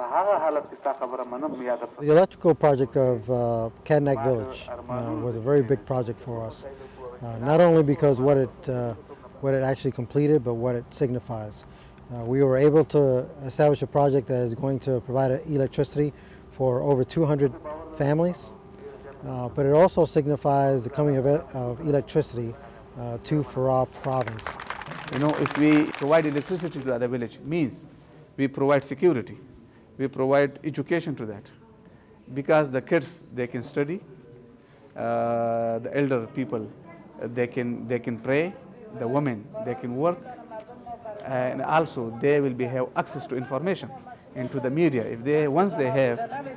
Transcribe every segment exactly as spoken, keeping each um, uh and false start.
The electrical project of uh, Kadnak Village uh, was a very big project for us, uh, not only because what it, uh, what it actually completed, but what it signifies. Uh, we were able to establish a project that is going to provide electricity for over two hundred families, uh, but it also signifies the coming of, of electricity uh, to Farah province. You know, if we provide electricity to the village, means we provide security, we provide education to that, because the kids, they can study, uh, the elder people, uh, they can they can pray, the women, they can work, and also they will be have access to information and to the media. If they once they have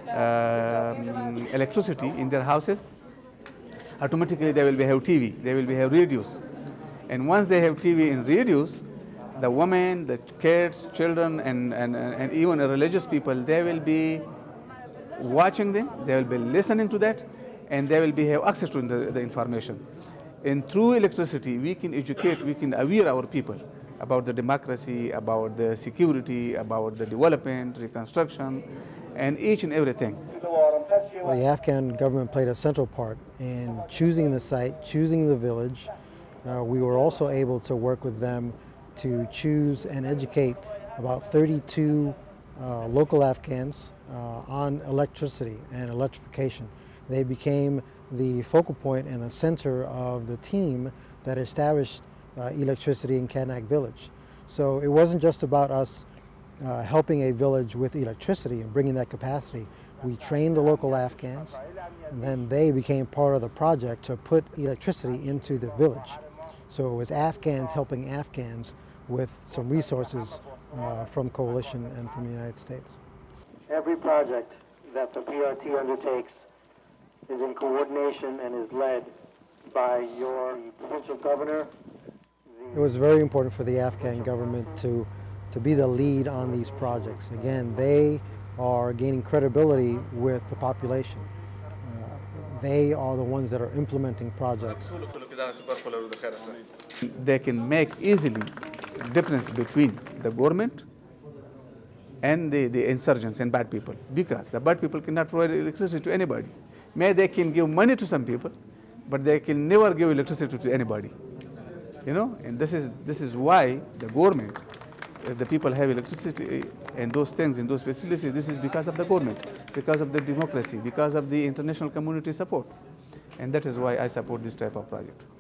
um, electricity in their houses, automatically they will be have T V, they will be have radios. And once they have T V and radios, the women, the kids, children, and, and, and even religious people, they will be watching them, they will be listening to that, and they will be have access to the, the information. And through electricity, we can educate, we can aware our people about the democracy, about the security, about the development, reconstruction, and each and everything. Well, the Afghan government played a central part in choosing the site, choosing the village. Uh, we were also able to work with them to choose and educate about thirty-two uh, local Afghans uh, on electricity and electrification. They became the focal point and the center of the team that established uh, electricity in Kadnak Village. So it wasn't just about us uh, helping a village with electricity and bringing that capacity. We trained the local Afghans, and then they became part of the project to put electricity into the village. So it was Afghans helping Afghans with some resources uh, from Coalition and from the United States. Every project that the P R T undertakes is in coordination and is led by your provincial governor. It was very important for the Afghan government to, to be the lead on these projects. Again, they are gaining credibility with the population. They are the ones that are implementing projects. They can make easily difference between the government and the, the insurgents and bad people, because the bad people cannot provide electricity to anybody. May they can give money to some people, but they can never give electricity to anybody. You know, and this is this is why the government, if the people have electricity and those things in those facilities, this is because of the government, because of the democracy, because of the international community support. And that is why I support this type of project.